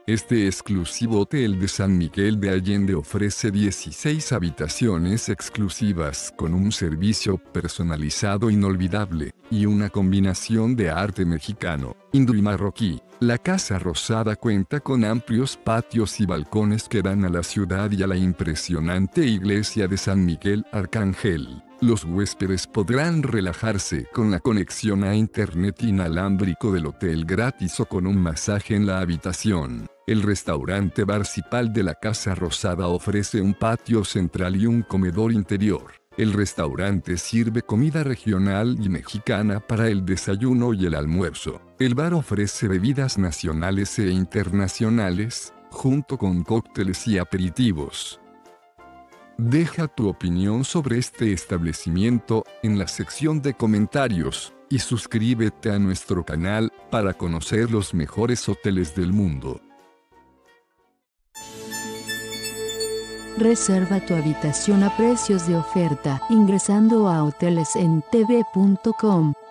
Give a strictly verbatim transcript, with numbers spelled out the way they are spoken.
Este exclusivo hotel de San Miguel de Allende ofrece dieciséis habitaciones exclusivas con un servicio personalizado inolvidable, y una combinación de arte mexicano, hindú y marroquí. La Casa Rosada cuenta con amplios patios y balcones que dan a la ciudad y a la impresionante iglesia de San Miguel Arcángel. Los huéspedes podrán relajarse con la conexión a internet inalámbrico del hotel gratis o con un masaje en la habitación. El restaurante Barcipal de la Casa Rosada ofrece un patio central y un comedor interior. El restaurante sirve comida regional y mexicana para el desayuno y el almuerzo. El bar ofrece bebidas nacionales e internacionales, junto con cócteles y aperitivos. Deja tu opinión sobre este establecimiento en la sección de comentarios, y suscríbete a nuestro canal para conocer los mejores hoteles del mundo. Reserva tu habitación a precios de oferta ingresando a hoteles en t v punto com.